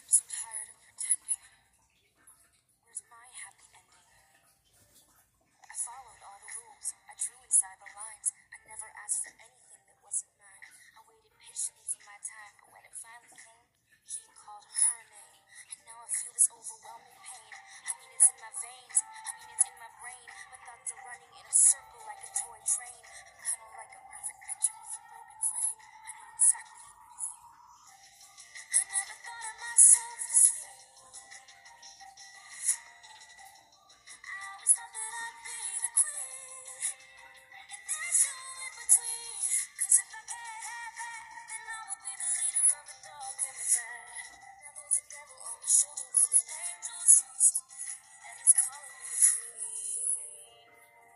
I'm so tired of pretending. Where's my happy ending? I followed all the rules. I drew inside the lines. I never asked for anything that wasn't mine. I waited patiently for my time, but when it finally came, he called her name. And now I feel this overwhelming pain. I mean, it's in my veins. I mean, it's in my brain. My thoughts are running in a circle like a toy train. I'm kind of like a perfect picture with a broken frame. I know exactly who to blame. I never thought of myself as I always thought that I'd be the queen, and there's no in between. 'Cause if I can't have that, then I will be the leader of the dark and the bad. Now there's a devil on my shoulder with an angel's used to be, and it's calling me the queen.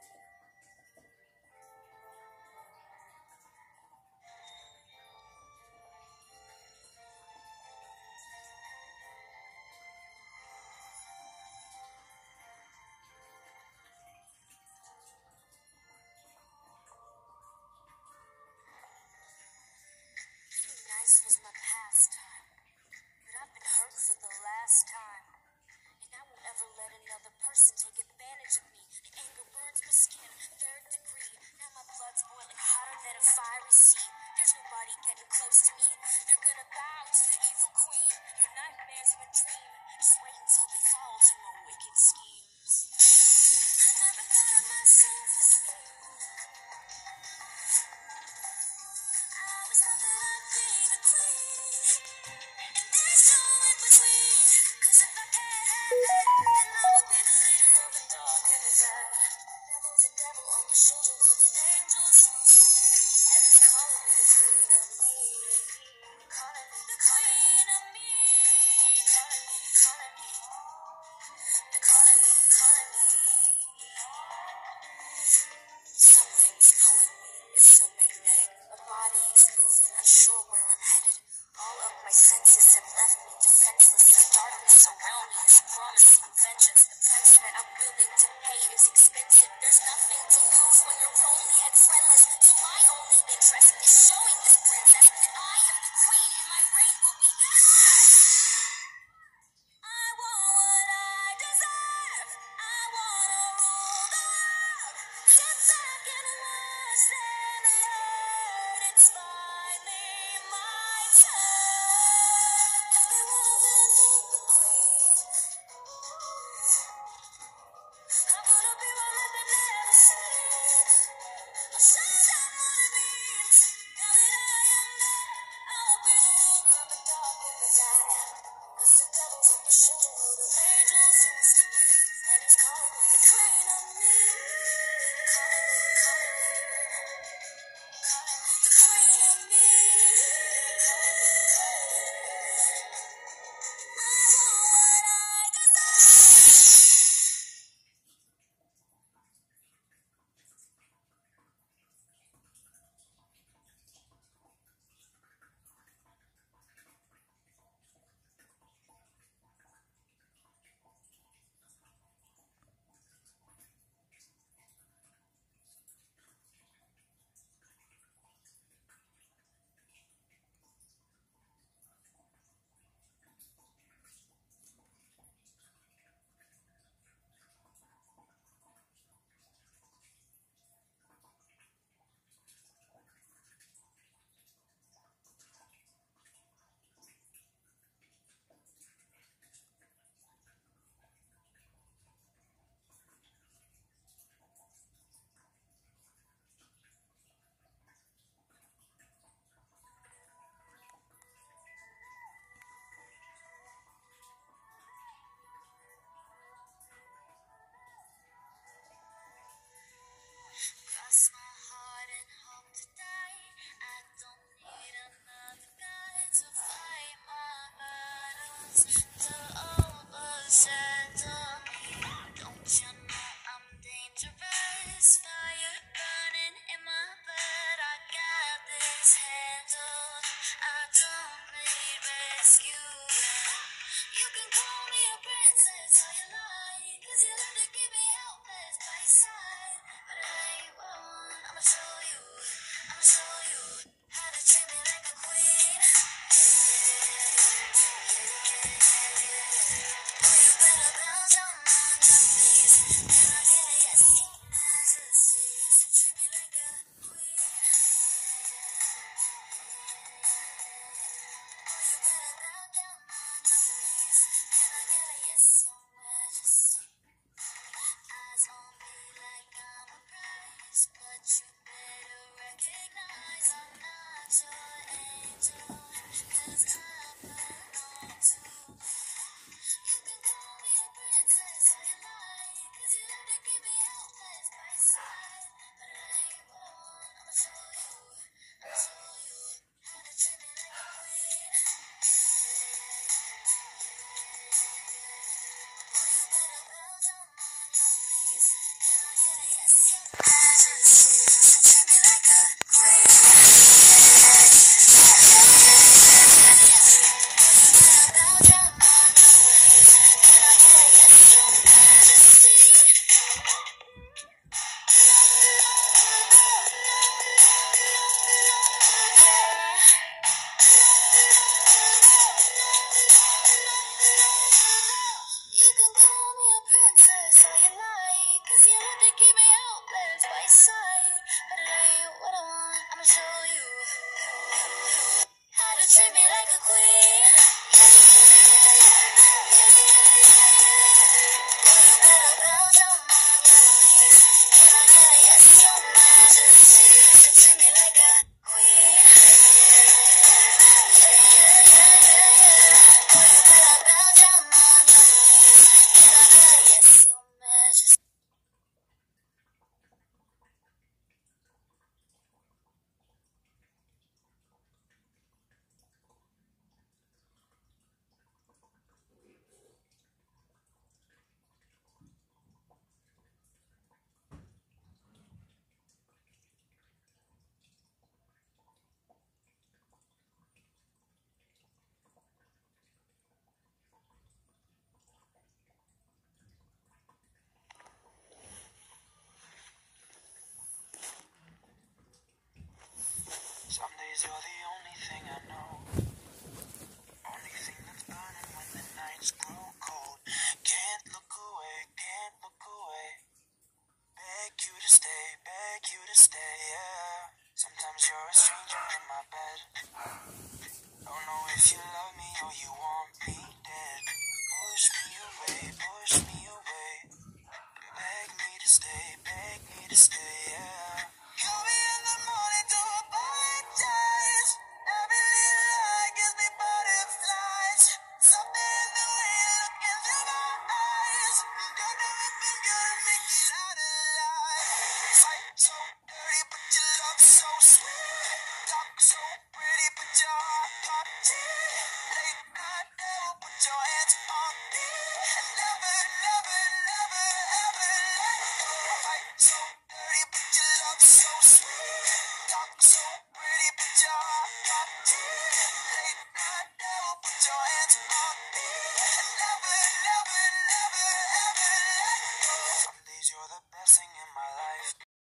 Being nice was my pastime, but I've been hurt for the last time. And I won't ever let another person take advantage of me. The anger burns my skin, third degree. Now my blood's boiling hotter than a fiery sea. There's nobody getting close to me. They're gonna bow to the evil queen. Your nightmares are a dream. Just wait until they fall to my wicked schemes. I never thought of myself as I always thought that I'd be the queen, and there's no in between. 'Cause if I can't have that, then I will be the leader of the dark and the bad. Now there's a devil on my shoulder with an angel's wings, and it's calling me the queen of me. Calling me the queen of me. Calling me, calling me. They're calling me, calling me. Something's pulling me. It's so magnetic. My body is moving, unsure where I'm headed. All of my senses have left me defenseless. The darkness around me is promising vengeance. The price that I'm willing to pay is expensive. There's nothing to lose when you're lonely and friendless. So my only interest is showing this princess that I am the queen and my reign will be endless. I want what I deserve. I wanna rule the world. Sit back and watch them learn. It's finally my turn. If they wanna take the queen, I'm gonna be one that they never seen. I'll show them what it means. Now that I am there, I will be the ruler of the dark you're the